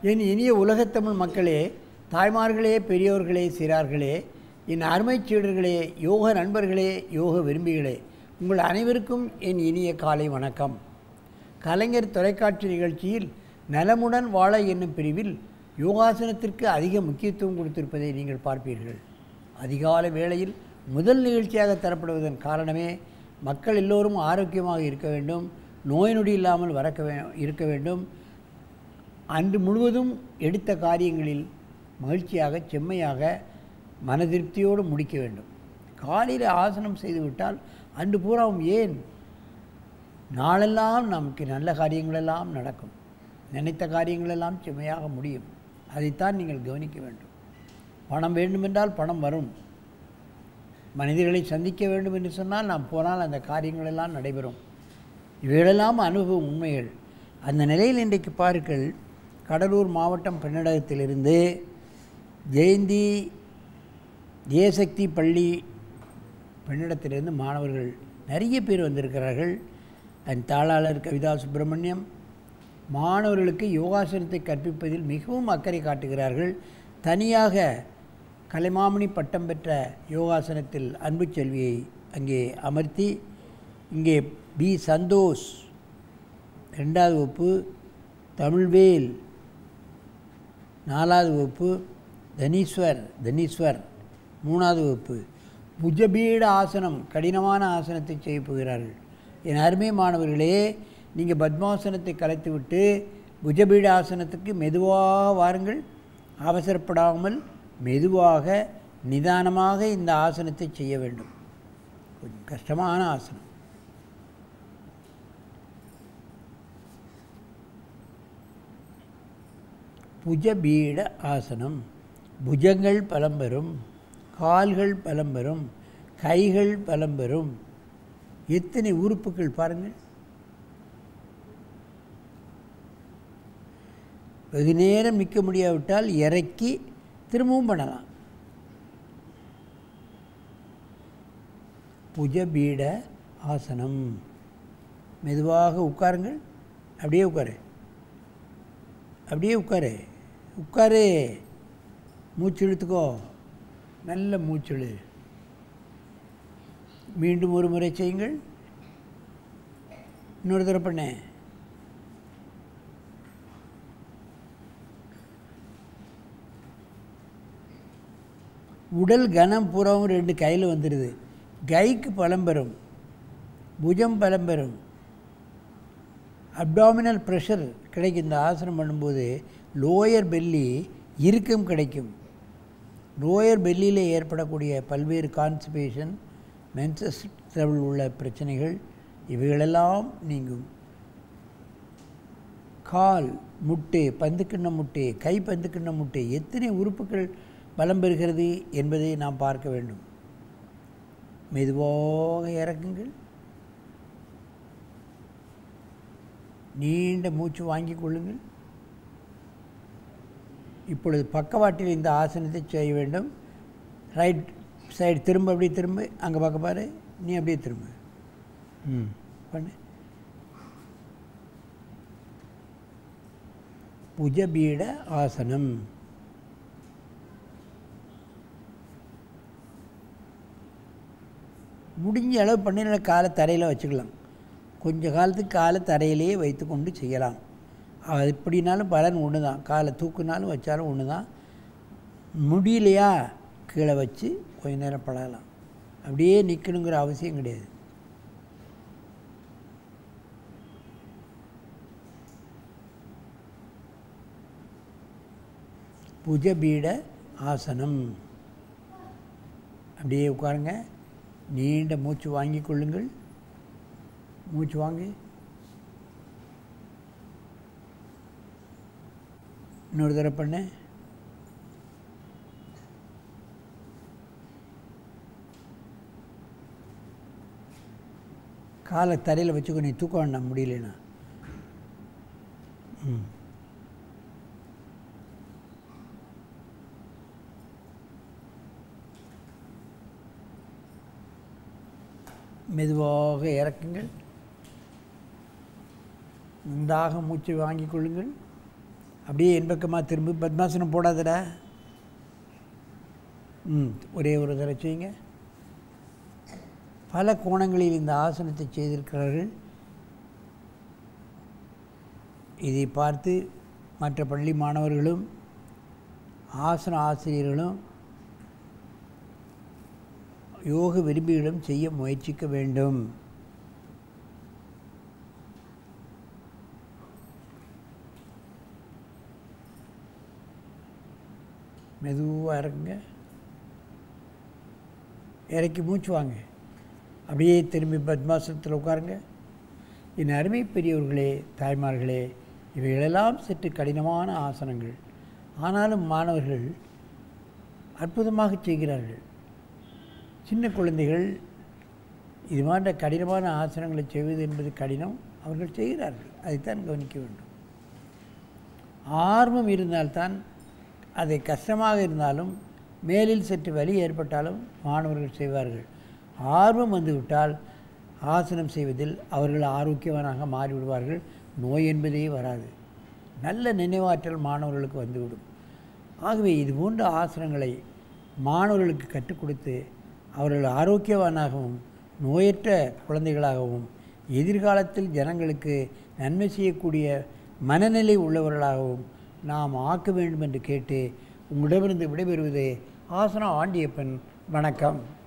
என் இனிய உலகத்தமிழ் மக்களே, தாய்மார்களே, பெரியோர்களே, சிறார்களே, என் அருமைச் சீடர்களே, யோக நண்பர்களே, யோக விரும்பிகளே, உங்கள் அனைவருக்கும் என் இனிய காலை வணக்கம். கலைஞர் தொலைக்காட்சி நிகழ்ச்சியில் நலமுடன் வாழ என்னும் பிரிவில் யோகாசனத்திற்கு அதிக முக்கியத்துவம் கொடுத்திருப்பதை நீங்கள் பார்ப்பீர்கள். அதிகாலை வேளையில் முதல் நிகழ்ச்சியாக தரப்படுவதன் காரணமே மக்கள் எல்லோரும் ஆரோக்கியமாக இருக்க வேண்டும், நோய் நொடி இல்லாமல் இருக்க வேண்டும், அன்று முழுவதும் எடுத்த காரியங்களில் மகிழ்ச்சியாக செம்மையாக மனதிருப்தியோடு முடிக்க வேண்டும். காலையில் ஆசனம் செய்துவிட்டால் அன்று பூராவும் ஏன் நாளெல்லாம் நமக்கு நல்ல காரியங்களெல்லாம் நடக்கும், நினைத்த காரியங்களெல்லாம் செம்மையாக முடியும். அதைத்தான் நீங்கள் கவனிக்க வேண்டும். பணம் வேண்டுமென்றால் பணம் வரும். மனிதர்களை சந்திக்க வேண்டும் என்று சொன்னால் நாம் போனால் அந்த காரியங்களெல்லாம் நடைபெறும். இவைகளெல்லாம் அனுபவம் உண்மைகள். அந்த நிலையில் இன்றைக்கு பாருங்கள், கடலூர் மாவட்டம் பெண்ணடகத்திலிருந்து ஜெயந்தி ஜெயசக்தி பள்ளி பெண்ணிடத்திலிருந்து மாணவர்கள் நிறைய பேர் வந்திருக்கிறார்கள். அதன் தாளாளர் கவிதா சுப்பிரமணியம் மாணவர்களுக்கு யோகாசனத்தை கற்பிப்பதில் மிகவும் அக்கறை காட்டுகிறார்கள். தனியாக கலைமாமணி பட்டம் பெற்ற யோகாசனத்தில் அன்பு செல்வியை அங்கே அமர்த்தி, இங்கே பி சந்தோஷ் 2வது வகுப்பு, தமிழ்வேல் 4வது வகுப்பு, தனீஸ்வர் 3வது வகுப்பு புஜபீட ஆசனம் கடினமான ஆசனத்தை செய்ய போகிறார்கள். என் அருமை மாணவர்களே, நீங்கள் பத்மாசனத்தை கலைத்துவிட்டு புஜபீட ஆசனத்துக்கு மெதுவாக வாருங்கள். அவசரப்படாமல் மெதுவாக நிதானமாக இந்த ஆசனத்தை செய்ய வேண்டும். கொஞ்சம் கஷ்டமான ஆசனம். புஜபீட ஆசனம். புஜங்கள் பலம் பெறும், கால்கள் பலம் பெறும், கைகள் பலம் பெறும். எத்தனை உறுப்புகள் பாருங்கள். வெகு நேரம் நிற்க முடியாவிட்டால் இறக்கி திரும்பவும் பண்ணலாம். புஜபீட ஆசனம். மெதுவாக உட்காருங்கள். அப்படியே உட்காரு. மூச்சு இழுத்துக்கோ, நல்ல மூச்சுழு. மீண்டும் ஒரு முறை செய்யுங்கள். இன்னொரு தடவை பண்ணேன். உடல் கனம் பூராவும் 2 கையில் வந்துடுது. கைக்கு பலம் பெறும், புஜம் பலம் பெறும், அப்டாமினல் ப்ரெஷர் கிடைக்கும். இந்த ஆசனம் பண்ணும்போது லோயர் பெல்லி இறுக்கம் கிடைக்கும். லோயர் பெல்லியில் ஏற்படக்கூடிய பல்வேறு கான்ஸ்டிபேஷன், மென்சஸ் ட்ரபிள் உள்ள பிரச்சனைகள் இவைகளெல்லாம் நீங்கும். கால் முட்டை, பந்துக்கிண்ண முட்டை, கை பந்துக்கிண்ண முட்டை, எத்தனை உறுப்புகள் பலம் பெறுகிறது என்பதை நாம் பார்க்க வேண்டும். மெதுவாக இறக்குங்கள். நீண்ட மூச்சு வாங்கி கொள்ளுங்கள். இப்பொழுது பக்கவாட்டில் இந்த ஆசனத்தை செய்ய வேண்டும். ரைட் சைடு திரும்ப, அப்படியே திரும்ப. அங்கே பார்க்க பாரு, நீ அப்படியே திரும்ப. பண்ணு. புஜபீட ஆசனம். முடிஞ்ச அளவு பண்ணின காலை தரையில் வச்சுக்கலாம். கொஞ்ச காலத்துக்கு காலை தரையிலேயே வைத்து கொண்டு செய்யலாம். அது எப்படினாலும் பலன் ஒன்று தான். காலை தூக்குனாலும் வச்சாலும் ஒன்று தான். முடியலையா கீழே வச்சு கொஞ்ச நேரம் பழகலாம். அப்படியே நிற்கணுங்கிற அவசியம் கிடையாது. புஜபீட ஆசனம். அப்படியே உட்காருங்க. நீண்ட மூச்சு வாங்கி கொள்ளுங்கள். மூச்சு வாங்கி. இன்னொரு தடவை பண்ண. காலை தரையில் வச்சுக்கோ. நீ தூக்க வேண்டாம் முடியலன்னா. மெதுவாக இறக்குங்கள். நன்றாக மூச்சை வாங்கிக் கொள்ளுங்கள். அப்படியே என் பக்கமாக திரும்பி பத்மாசனம் போடாதடா. ஒரே ஒரு தடவை செய்யுங்க. பல கோணங்களில் இந்த ஆசனத்தை செய்திருக்கிறார்கள். இதை பார்த்து மற்ற பள்ளி மாணவர்களும் ஆசன ஆசிரியர்களும் யோக விரும்பிகளும் செய்ய முயற்சிக்க வேண்டும். மெதுவாக இறக்குங்க. இறக்கி மூச்சு வாங்க. அப்படியே திரும்பி பத்மாசனத்தில் உட்காருங்க. என் அருமை பெரியவர்களே, தாய்மார்களே, இவைகளெல்லாம் சற்று கடினமான ஆசனங்கள். ஆனாலும் மாணவர்கள் அற்புதமாக செய்கிறார்கள். சின்ன குழந்தைகள் இது மாதிரி கடினமான ஆசனங்களை செய்வது என்பது கடினம். அவர்கள் செய்கிறார்கள். அதைத்தான் கவனிக்க வேண்டும். ஆர்வம் இருந்தால்தான், அதை கஷ்டமாக இருந்தாலும் மேலில் சற்று வலி ஏற்பட்டாலும் மாணவர்கள் செய்வார்கள். ஆர்வம் வந்துவிட்டால் ஆசனம் செய்வதில் அவர்கள் ஆரோக்கியவானாக மாறிவிடுவார்கள். நோய் என்பதே வராது. நல்ல நினைவாற்றல் மாணவர்களுக்கு வந்துவிடும். ஆகவே இது போன்ற ஆசனங்களை மாணவர்களுக்கு கற்றுக் கொடுத்து அவர்கள் ஆரோக்கியவானாகவும் நோயற்ற குழந்தைகளாகவும் எதிர்காலத்தில் ஜனங்களுக்கு நன்மை செய்யக்கூடிய மனநிலை உள்ளவர்களாகவும் நாம் ஆக்க வேண்டும் என்று கேட்டு உங்களிடமிருந்து விடைபெறுவது ஆசனா ஆண்டியப்பன். வணக்கம்.